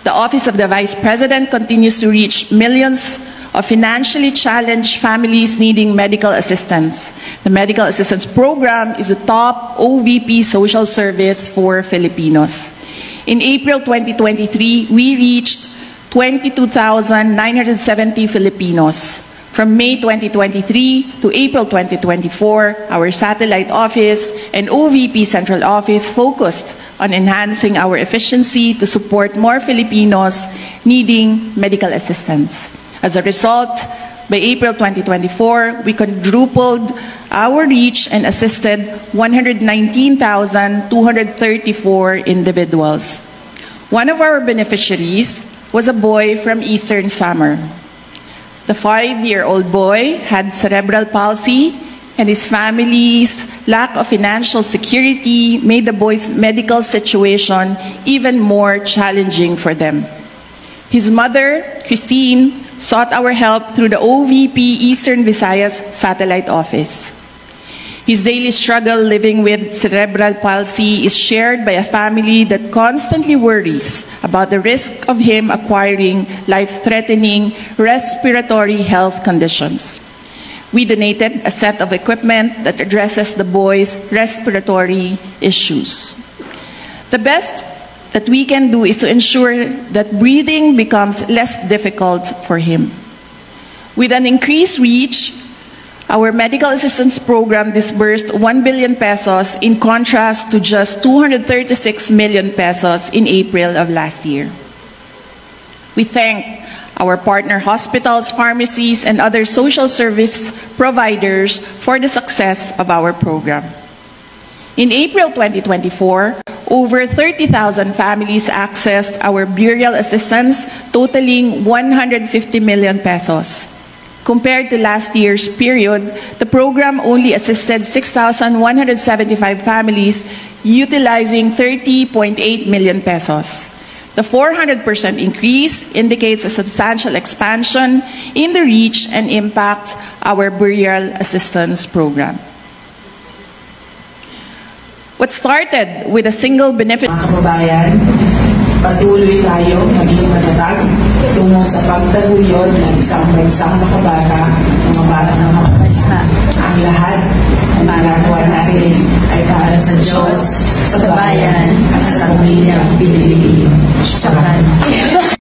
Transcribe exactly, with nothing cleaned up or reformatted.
The Office of the Vice President continues to reach millions of financially challenged families needing medical assistance. The Medical Assistance Program is the top O V P social service for Filipinos. In April twenty twenty-three, we reached twenty-two thousand nine hundred seventy Filipinos. From May twenty twenty-three to April twenty twenty-four, our satellite office and O V P central office focused on enhancing our efficiency to support more Filipinos needing medical assistance. As a result, by April twenty twenty-four, we quadrupled our reach and assisted one hundred nineteen thousand two hundred thirty-four individuals. One of our beneficiaries was a boy from Eastern Samar. The five-year-old boy had cerebral palsy, and his family's lack of financial security made the boy's medical situation even more challenging for them. His mother, Christine, sought our help through the O V P Eastern Visayas Satellite Office. His daily struggle living with cerebral palsy is shared by a family that constantly worries about the risk of him acquiring life-threatening respiratory health conditions. We donated a set of equipment that addresses the boy's respiratory issues. The best that we can do is to ensure that breathing becomes less difficult for him. With an increased reach, our medical assistance program disbursed one billion pesos in contrast to just two hundred thirty-six million pesos in April of last year. We thank our partner hospitals, pharmacies, and other social service providers for the success of our program. In April twenty twenty-four, over thirty thousand families accessed our burial assistance, totaling one hundred fifty million pesos. Compared to last year's period, the program only assisted six thousand one hundred seventy-five families, utilizing thirty point eight million pesos. The four hundred percent increase indicates a substantial expansion in the reach and impact our burial assistance program. What started with a single benefit... Mga kababayan, patuloy tayo maging matatag tungo sa pagtaguyod ng isang bansang makabata, mga bata ng makabasa. Ang lahat ng ginagawa natin ay para sa Diyos, sa bayan, at sa pamilyang Pilipino. Shukran.